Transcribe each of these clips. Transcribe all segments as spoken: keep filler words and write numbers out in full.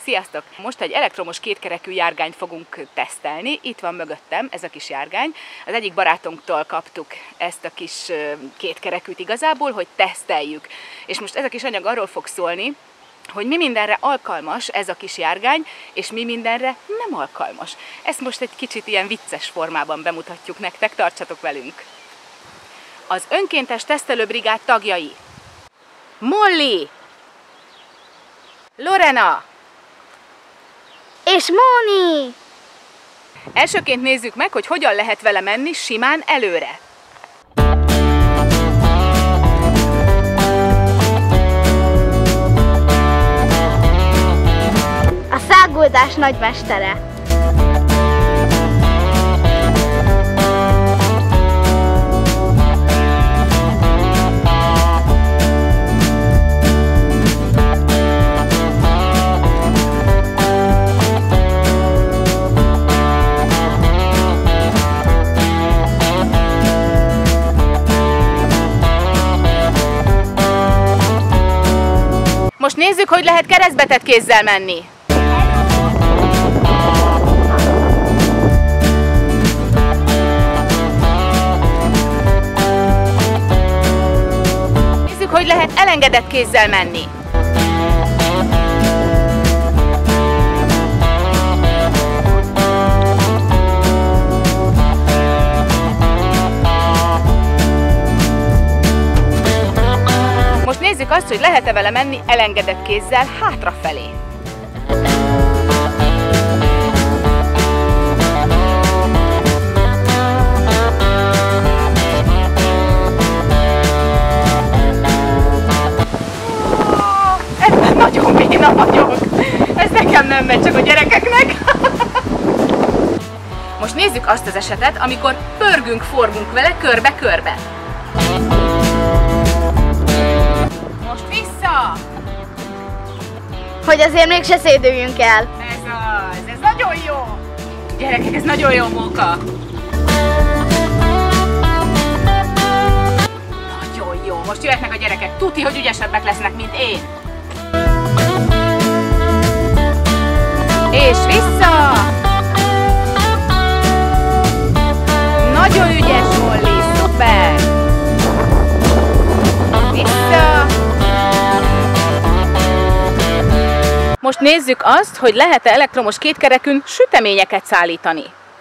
Sziasztok! Most egy elektromos kétkerekű járgányt fogunk tesztelni. Itt van mögöttem ez a kis járgány. Az egyik barátunktól kaptuk ezt a kis kétkerekűt igazából, hogy teszteljük. És most ez a kis anyag arról fog szólni, hogy mi mindenre alkalmas ez a kis járgány, és mi mindenre nem alkalmas. Ezt most egy kicsit ilyen vicces formában bemutatjuk nektek, tartsatok velünk! Az önkéntes tesztelőbrigád tagjai: Molly, Lorena és Móni! Elsőként nézzük meg, hogy hogyan lehet vele menni simán előre. A száguldás nagymestere. Most nézzük, hogy lehet keresztbetett kézzel menni. Nézzük, hogy lehet elengedett kézzel menni. Most nézzük azt, hogy lehet-e vele menni elengedett kézzel hátrafelé. Ez nagyon béna vagyok. Ez nekem nem megy, csak a gyerekeknek. Most nézzük azt az esetet, amikor pörgünk, forgunk vele körbe-körbe. Hogy azért mégse szédüljünk el. Ez az, ez nagyon jó! Gyerekek, ez nagyon jó munka! Nagyon jó! Most jöhetnek a gyerekek, tuti, hogy ügyesebbek lesznek, mint én! És vissza! Nagyon ügyes, Molly, szuper! Vissza! Most nézzük azt, hogy lehet-e elektromos kétkerekűn süteményeket szállítani.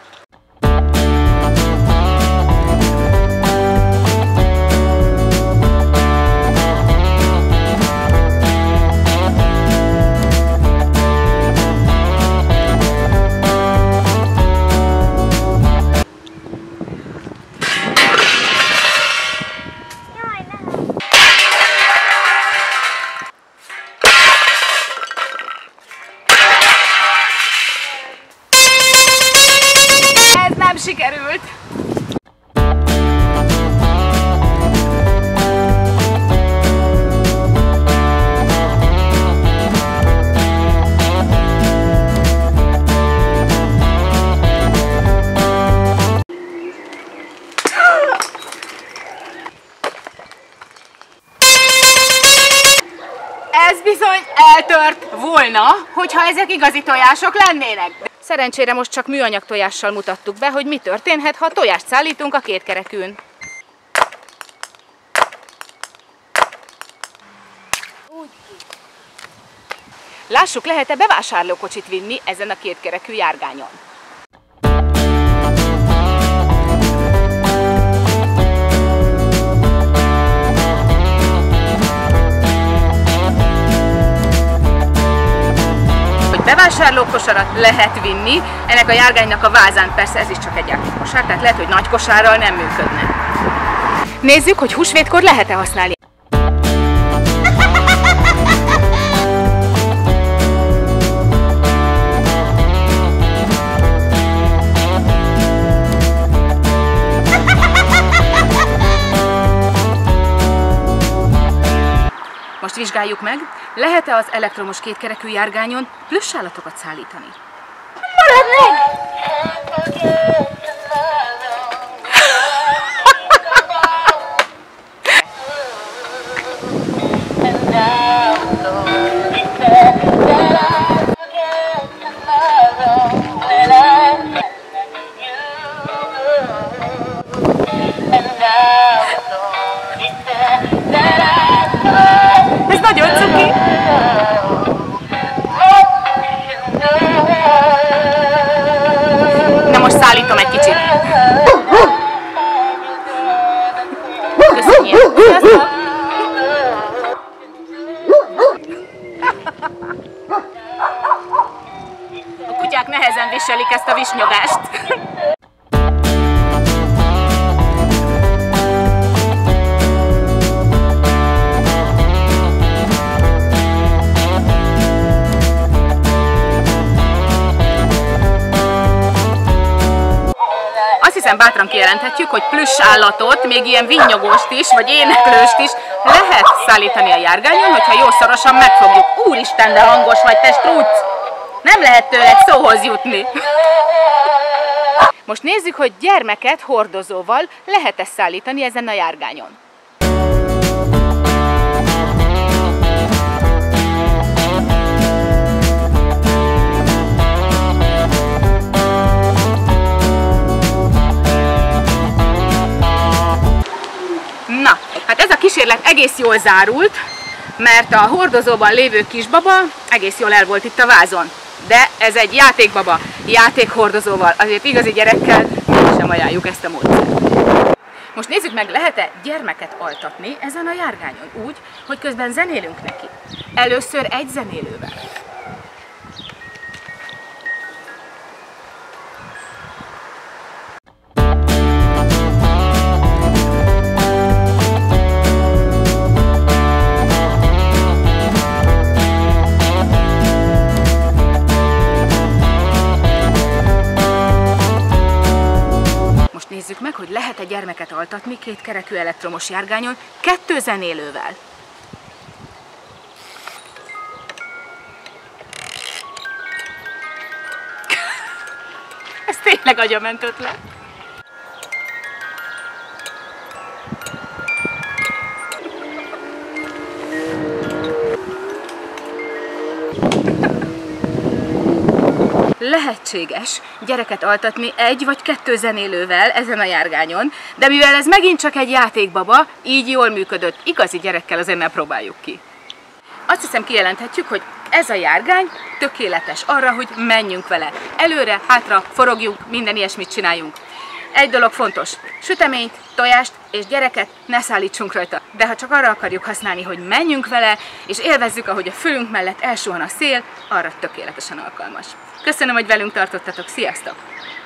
Sikerült! Ez bizony eltört volna, hogyha ezek igazi tojások lennének. Szerencsére most csak műanyag tojással mutattuk be, hogy mi történhet, ha tojást szállítunk a kétkerekűn. Lássuk, lehet-e bevásárlókocsit vinni ezen a kétkerekű járgányon. Bevásárlókosarat lehet vinni, ennek a járgánynak a vázán persze ez is csak egy játékkosár, tehát lehet, hogy nagy kosárral nem működne. Nézzük, hogy húsvétkor lehet-e használni. Most vizsgáljuk meg, lehet-e az elektromos kétkerekű járgányon plüssállatokat szállítani? Marad meg! A kutyák nehezen viselik ezt a visnyogást. Azt hiszem bátran kijelenthetjük, hogy plüss állatot, még ilyen vinnyogóst is, vagy éneklőst is lehet szállítani a járgányon, hogyha jó szorosan megfogjuk. Úristen, de hangos vagy, te struc! Nem lehet tőled szóhoz jutni. Most nézzük, hogy gyermeket hordozóval lehet-e szállítani ezen a járgányon. Na, hát ez a kísérlet egész jól zárult, mert a hordozóban lévő kisbaba egész jól el volt itt a vázon. De ez egy játékbaba, játékhordozóval, azért igazi gyerekkel sem ajánljuk ezt a módszert. Most nézzük meg, lehet-e gyermeket altatni ezen a járgányon úgy, hogy közben zenélünk neki. Először egy zenélővel. Nézzük meg, hogy lehet-e gyermeket altatni kétkerekű elektromos járgányon kettő zenélővel. Ez tényleg agyament ötlet. Lehetséges gyereket altatni egy vagy kettő zenélővel ezen a járgányon, de mivel ez megint csak egy játékbaba, így jól működött, igazi gyerekkel azért nem próbáljuk ki. Azt hiszem kijelenthetjük, hogy ez a járgány tökéletes arra, hogy menjünk vele. Előre, hátra, forogjunk, minden ilyesmit csináljunk. Egy dolog fontos, süteményt, tojást és gyereket ne szállítsunk rajta, de ha csak arra akarjuk használni, hogy menjünk vele, és élvezzük, ahogy a fülünk mellett elsuhan a szél, arra tökéletesen alkalmas. Köszönöm, hogy velünk tartottatok, sziasztok!